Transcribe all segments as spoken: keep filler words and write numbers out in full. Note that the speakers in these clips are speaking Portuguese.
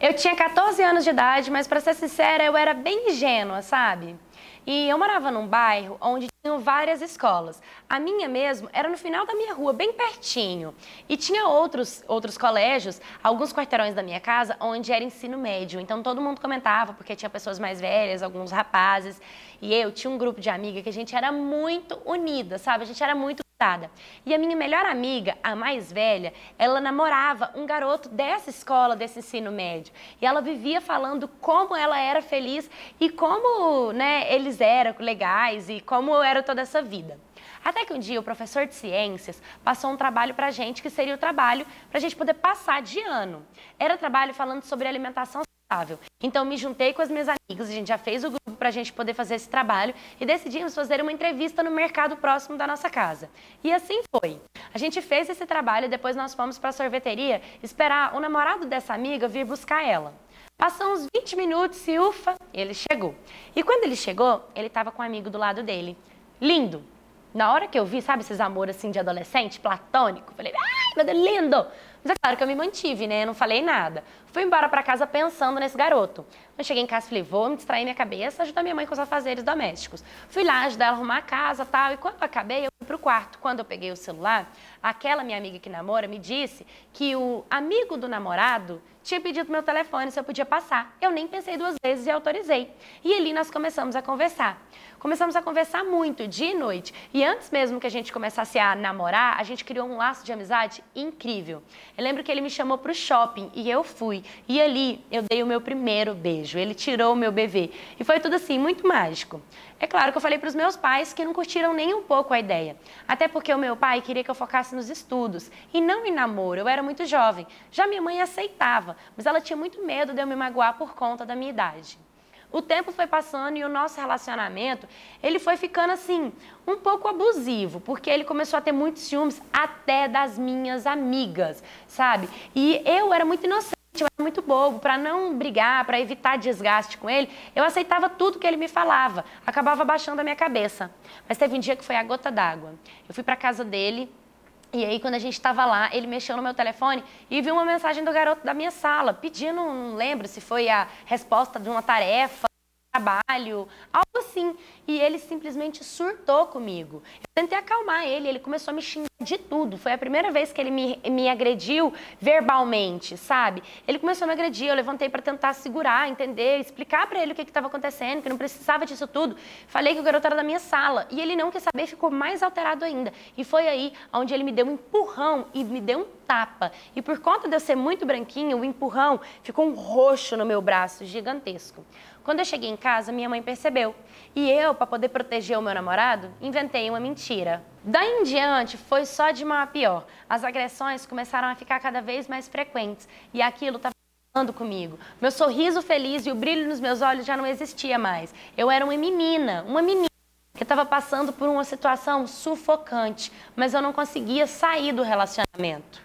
Eu tinha quatorze anos de idade, mas, pra ser sincera, eu era bem ingênua, sabe? E eu morava num bairro onde tinham várias escolas. A minha mesmo era no final da minha rua, bem pertinho. E tinha outros, outros colégios, alguns quarteirões da minha casa, onde era ensino médio. Então todo mundo comentava, porque tinha pessoas mais velhas, alguns rapazes. E eu tinha um grupo de amigas que a gente era muito unida, sabe? A gente era muito grudada. E a minha melhor amiga, a mais velha, ela namorava um garoto dessa escola, desse ensino médio. E ela vivia falando como ela era feliz e como, né, eles eram legais e como era toda essa vida. Até que um dia o professor de ciências passou um trabalho pra gente, que seria o trabalho pra gente poder passar de ano. Era trabalho falando sobre alimentação saudável. Então me juntei com as minhas amigas, a gente já fez o grupo pra gente poder fazer esse trabalho e decidimos fazer uma entrevista no mercado próximo da nossa casa. E assim foi. A gente fez esse trabalho e depois nós fomos pra sorveteria esperar o namorado dessa amiga vir buscar ela. Passou uns vinte minutos e ufa, ele chegou. E quando ele chegou, ele estava com um amigo do lado dele. Lindo. Na hora que eu vi, sabe esses amores assim de adolescente, platônico, falei, ai, meu Deus, lindo! Mas é claro que eu me mantive, né? Eu não falei nada. Fui embora pra casa pensando nesse garoto. Eu cheguei em casa e falei, vou me distrair minha cabeça, ajudar minha mãe com os afazeres domésticos. Fui lá ajudar ela a arrumar a casa e tal, e quando eu acabei, eu fui pro quarto. Quando eu peguei o celular, aquela minha amiga que namora me disse que o amigo do namorado tinha pedido meu telefone se eu podia passar. Eu nem pensei duas vezes e autorizei. E ali nós começamos a conversar. Começamos a conversar muito, dia e noite. E antes mesmo que a gente começasse a namorar, a gente criou um laço de amizade incrível. Eu lembro que ele me chamou pro shopping e eu fui. E ali eu dei o meu primeiro beijo. Ele tirou o meu bebê. E foi tudo assim, muito mágico. É claro que eu falei para os meus pais que não curtiram nem um pouco a ideia. Até porque o meu pai queria que eu focasse nos estudos e não em namoro. Eu era muito jovem. Já minha mãe aceitava, mas ela tinha muito medo de eu me magoar por conta da minha idade. O tempo foi passando e o nosso relacionamento, ele foi ficando assim, um pouco abusivo, porque ele começou a ter muitos ciúmes até das minhas amigas, sabe? E eu era muito inocente. Eu era muito bobo, para não brigar, para evitar desgaste com ele, eu aceitava tudo que ele me falava, acabava baixando a minha cabeça. Mas teve um dia que foi a gota d'água. Eu fui para casa dele e aí quando a gente estava lá, ele mexeu no meu telefone e viu uma mensagem do garoto da minha sala, pedindo, não lembro se foi a resposta de uma tarefa, trabalho, algo assim. E ele simplesmente surtou comigo. Eu tentei acalmar ele, ele começou a me xingar de tudo. Foi a primeira vez que ele me, me agrediu verbalmente, sabe? Ele começou a me agredir, eu levantei para tentar segurar, entender, explicar para ele o que estava acontecendo, que não precisava disso tudo. Falei que o garoto era da minha sala e ele não quis saber, ficou mais alterado ainda. E foi aí onde ele me deu um empurrão e me deu um tapa. E por conta de eu ser muito branquinha, o empurrão ficou um roxo no meu braço, gigantesco. Quando eu cheguei em casa, minha mãe percebeu. E eu, para poder proteger o meu namorado, inventei uma mentira. Daí em diante, foi só de mal a pior. As agressões começaram a ficar cada vez mais frequentes. E aquilo estava falando comigo. Meu sorriso feliz e o brilho nos meus olhos já não existia mais. Eu era uma menina, uma menina que estava passando por uma situação sufocante. Mas eu não conseguia sair do relacionamento.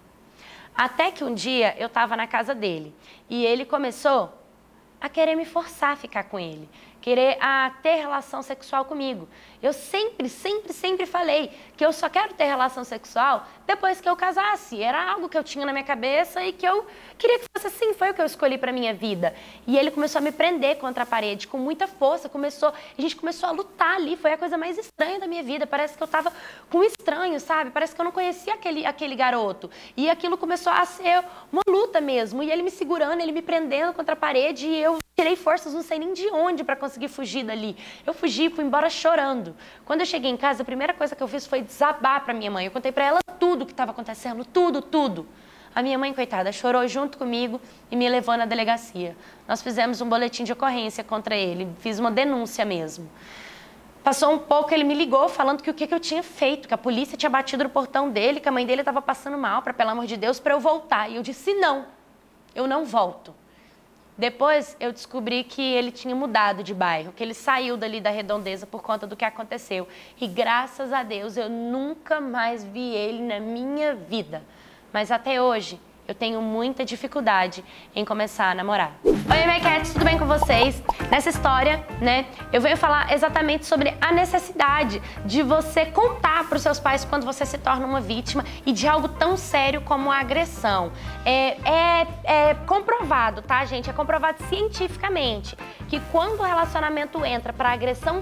Até que um dia eu estava na casa dele. E ele começou a querer me forçar a ficar com ele, querer a ter relação sexual comigo. Eu sempre, sempre, sempre falei que eu só quero ter relação sexual depois que eu casasse. Era algo que eu tinha na minha cabeça e que eu queria que fosse assim, foi o que eu escolhi para minha vida. E ele começou a me prender contra a parede com muita força, começou, a gente começou a lutar ali, foi a coisa mais estranha da minha vida, parece que eu tava com um estranho, sabe? Parece que eu não conhecia aquele, aquele garoto. E aquilo começou a ser uma luta mesmo, e ele me segurando, ele me prendendo contra a parede e eu tirei forças, não sei nem de onde para conseguir fugir dali. Eu fugi, fui embora chorando. Quando eu cheguei em casa, a primeira coisa que eu fiz foi desabar para minha mãe. Eu contei para ela tudo o que estava acontecendo, tudo, tudo. A minha mãe, coitada, chorou junto comigo e me levou na delegacia. Nós fizemos um boletim de ocorrência contra ele, fiz uma denúncia mesmo. Passou um pouco, ele me ligou falando que o que, que eu tinha feito, que a polícia tinha batido no portão dele, que a mãe dele estava passando mal, para, pelo amor de Deus, para eu voltar. E eu disse, não, eu não volto. Depois eu descobri que ele tinha mudado de bairro, que ele saiu dali da Redondeza por conta do que aconteceu. E graças a Deus eu nunca mais vi ele na minha vida. Mas até hoje eu tenho muita dificuldade em começar a namorar. Oi, minha cats, tudo bem com vocês? Nessa história, né, eu venho falar exatamente sobre a necessidade de você contar para os seus pais quando você se torna uma vítima e de algo tão sério como a agressão. É, é, é comprovado, tá, gente? É comprovado cientificamente que quando o relacionamento entra para agressão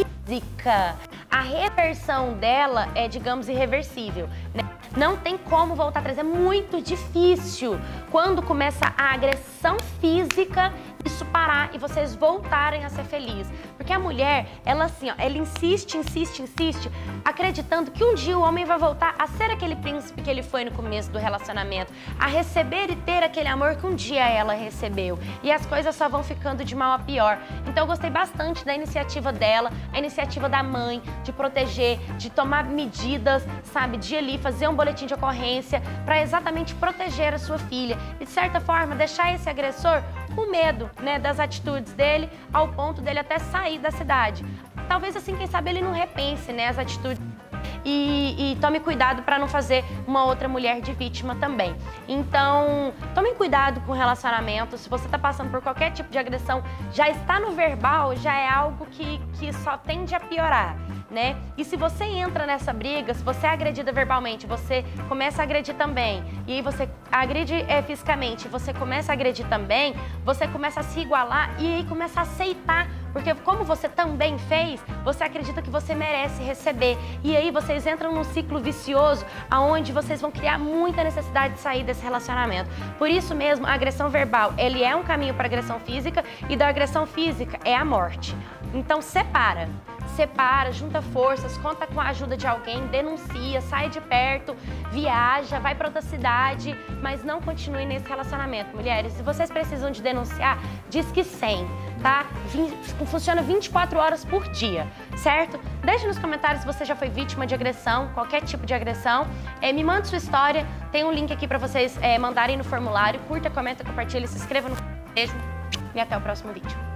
física, a reversão dela é, digamos, irreversível, né? Não tem como voltar atrás, é muito difícil quando começa a agressão física isso parar e vocês voltarem a ser felizes. Porque a mulher, ela assim, ó, ela insiste, insiste, insiste, acreditando que um dia o homem vai voltar a ser aquele príncipe que ele foi no começo do relacionamento, a receber e ter aquele amor que um dia ela recebeu. E as coisas só vão ficando de mal a pior. Então eu gostei bastante da iniciativa dela, a iniciativa da mãe, de proteger, de tomar medidas, sabe, de ali fazer um boletim de ocorrência para exatamente proteger a sua filha e, de certa forma, deixar esse agressor com medo, né, das atitudes dele, ao ponto dele até sair da cidade. Talvez assim, quem sabe ele não repense, né, as atitudes e, e tome cuidado para não fazer uma outra mulher de vítima também. Então, tomem cuidado com o relacionamento. Se você está passando por qualquer tipo de agressão, já está no verbal, já é algo que, que só tende a piorar, né? E se você entra nessa briga, se você é agredida verbalmente, você começa a agredir também, e aí você agride é, fisicamente, você começa a agredir também, você começa a se igualar e aí começa a aceitar, porque como você também fez, você acredita que você merece receber. E aí vocês entram num ciclo vicioso, aonde vocês vão criar muita necessidade de sair desse relacionamento. Por isso mesmo, a agressão verbal, ele é um caminho para a agressão física, e da agressão física é a morte. Então separa. Separa, junta forças, conta com a ajuda de alguém, denuncia, sai de perto, viaja, vai para outra cidade, mas não continue nesse relacionamento. Mulheres, se vocês precisam de denunciar, diz que cem, tá? Funciona vinte e quatro horas por dia, certo? Deixe nos comentários se você já foi vítima de agressão, qualquer tipo de agressão. É, me manda sua história, tem um link aqui para vocês é, mandarem no formulário. Curta, comenta, compartilha, se inscreva no... Beijo e até o próximo vídeo.